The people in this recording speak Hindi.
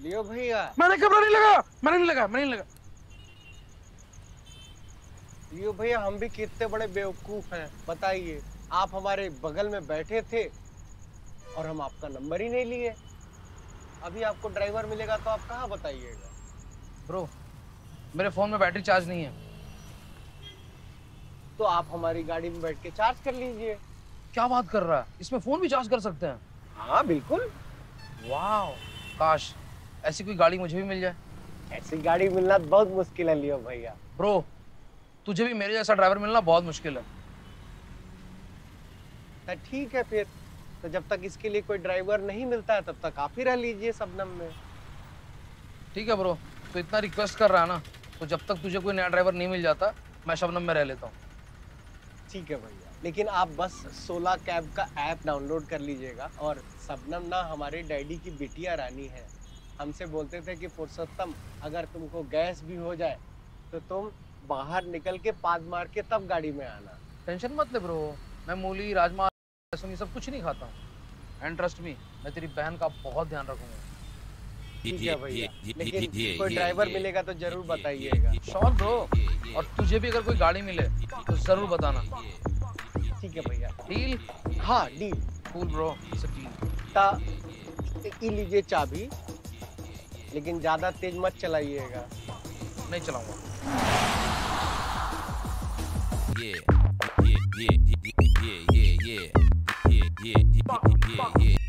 लियो भैया। मैंने कैमरा नहीं लगा, मैंने नहीं लगा। लियो भैया, हम भी कितने बड़े बेवकूफ हैं बताइए। आप हमारे बगल में बैठे थे और हम आपका नंबर ही नहीं लिए। अभी आपको ड्राइवर मिलेगा तो आप कहाँ बताइएगा। ब्रो, मेरे फोन में बैटरी चार्ज नहीं है। तो आप हमारी गाड़ी में बैठ के चार्ज कर लीजिए। क्या बात कर रहा है, इसमें फोन भी चार्ज कर सकते हैं? हाँ बिल्कुल। वाह, काश ऐसी कोई गाड़ी मुझे भी मिल जाए। ऐसी गाड़ी मिलना बहुत मुश्किल है लियो भैया। ब्रो, तुझे भी मेरे जैसा ड्राइवर मिलना बहुत मुश्किल है। तो ठीक है फिर, तो जब तक इसके लिए कोई ड्राइवर नहीं मिलता है तब तक आप ही रह लीजिए शबनम में। ठीक है ब्रो, तो इतना रिक्वेस्ट कर रहा है ना, तो जब तक तुझे कोई नया ड्राइवर नहीं मिल जाता मैं शबनम में रह लेता हूँ। ठीक है भैया, लेकिन आप बस 16 कैब का ऐप डाउनलोड कर लीजिएगा। और शबनम ना हमारे डैडी की बिटिया रानी है। हमसे बोलते थे कि पुरुषोत्तम, अगर तुमको गैस भी हो जाए तो तुम बाहर निकल के पाद मार के तब गाड़ी में आना। टेंशन मत ले ब्रो, मैं मूली राजमा लहसुन ये सब कुछ नहीं खाता हूँ। एंड ट्रस्ट मी, मैं तेरी बहन का बहुत ध्यान रखूंगा। ठीक है भैया, लेकिन कोई ड्राइवर मिलेगा तो जरूर बताइएगा। श्योर ब्रो, और तुझे भी अगर कोई गाड़ी मिले तो जरूर बताना। ठीक है भैया। डील? हाँ deal. Cool bro, it's a deal. ता ये लीजिए चाबी, लेकिन ज्यादा तेज मत चलाइएगा। नहीं चलाऊंगा। Yeah.